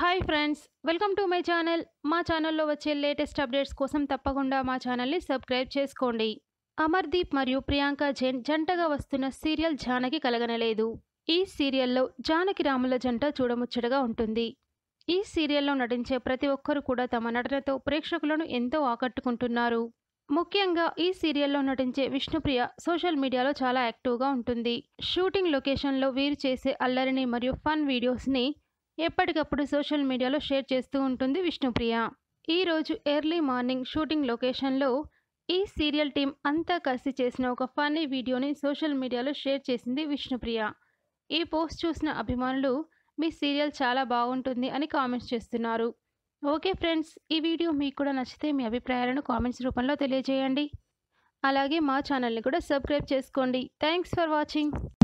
Hi friends, welcome to my channel. మా ఛానల్లో వచ్చే లేటెస్ట్ అప్డేట్స్ కోసం తప్పకుండా మా ఛానల్ని సబ్స్క్రైబ్ చేసుకోండి. అమర్దీప్ మరియు ప్రియాంక జైన్ జంటగా వస్తున్న సీరియల్ జానకి కలగనలేదు. ఈ సీరియల్లో జానకి రాముల జంట చూడముచ్చటగా ఉంటుంది. ఈ సీరియల్లో నటించే ప్రతి ఒక్కరూ కూడా తమ నటనతో ప్రేక్షకులను ఎంతో ఆకట్టుకుంటున్నారు. ముఖ్యంగా ఈ సీరియల్లో నటించే విష్ణుప్రియ సోషల్ మీడియాలో చాలా యాక్టివ్గా ఉంటుంది. షూటింగ్ లొకేషన్లో వీరు చేసే అల్లరిని మరియు ఫన్ వీడియోస్ని ఎప్పటికప్పుడు సోషల్ మీడియాలో షేర్ చేస్తూ ఉంటుంది విష్ణుప్రియ. ఈరోజు ఎర్లీ మార్నింగ్ షూటింగ్ లొకేషన్లో ఈ సీరియల్ టీం అంతా కలిసి చేసిన ఒక ఫన్నీ వీడియోని సోషల్ మీడియాలో షేర్ చేసింది విష్ణుప్రియ. ఈ పోస్ట్ చూసిన అభిమానులు మీ సీరియల్ చాలా బాగుంటుంది అని కామెంట్స్ చేస్తున్నారు. ఓకే ఫ్రెండ్స్, ఈ వీడియో మీకు కూడా నచ్చితే మీ అభిప్రాయాలను కామెంట్స్ రూపంలో తెలియజేయండి. అలాగే మా ఛానల్ని కూడా సబ్స్క్రైబ్ చేసుకోండి. Thanks for watching.